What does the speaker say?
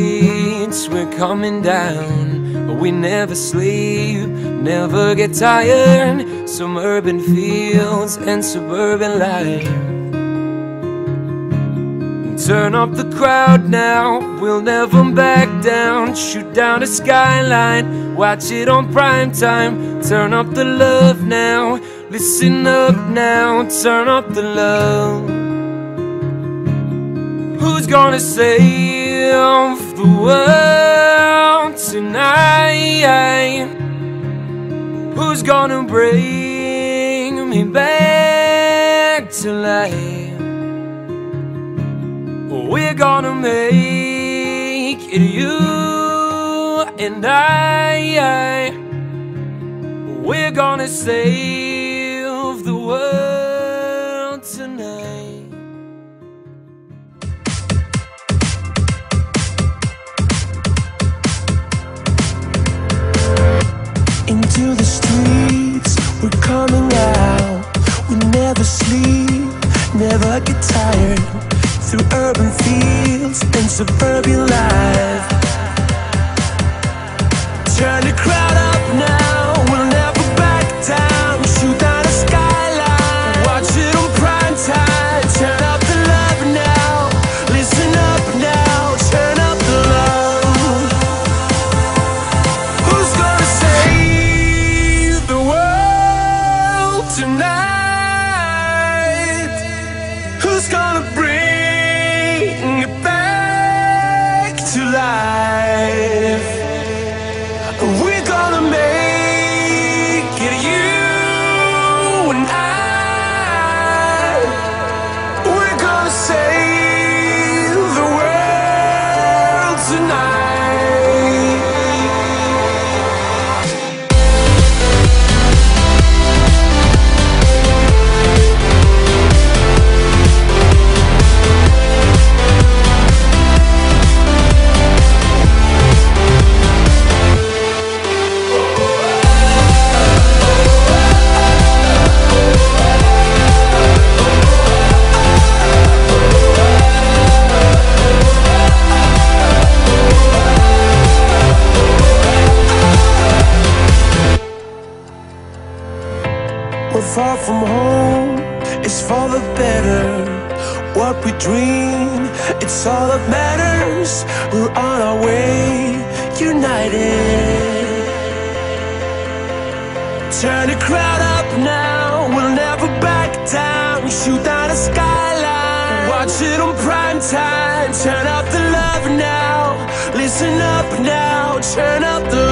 streets, we're coming down. We never sleep, never get tired. Suburban fields and suburban life. Turn up the crowd now, we'll never back down. Shoot down the skyline, watch it on prime time. Turn up the love now, listen up now. Turn up the love. Who's gonna save the world tonight? Who's gonna bring me back to life? We're gonna make it, you and I. We're gonna save the world tonight. Into the streets, we're coming out. We never sleep, never get tired. Through urban fields and suburban life. Turn the crowd up now, we'll never back down. Shoot down the skyline, watch it on prime time. Turn up the love now, listen up now. Turn up the love. Who's gonna save the world tonight? Who's gonna bring it back to life? We're gonna make it, you and I. We're gonna save the world tonight. We're far from home, it's for the better. What we dream, it's all that matters. We're on our way, united. Turn the crowd up now, we'll never back down. Shoot down the skyline, watch it on prime time. Turn up the love now, listen up now. Turn up the